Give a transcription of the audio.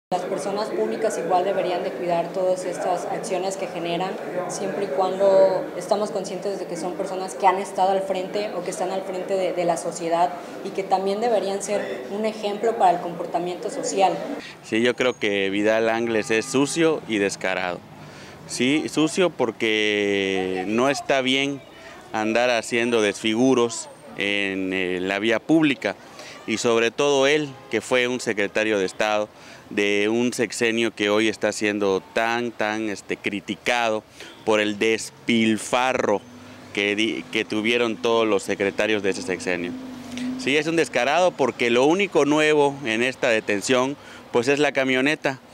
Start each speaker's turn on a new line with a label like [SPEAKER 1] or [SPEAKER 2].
[SPEAKER 1] Las personas públicas igual deberían de cuidar todas estas acciones que generan, siempre y cuando estamos conscientes de que son personas que han estado al frente o que están al frente de la sociedad y que también deberían ser un ejemplo para el comportamiento social.
[SPEAKER 2] Sí, yo creo que Vidal Angles es sucio y descarado. Sí, sucio porque no está bien andar haciendo desfiguros en la vía pública, y sobre todo él, que fue un secretario de Estado de un sexenio que hoy está siendo tan criticado por el despilfarro que tuvieron todos los secretarios de ese sexenio. Sí, es un descarado porque lo único nuevo en esta detención pues es la camioneta.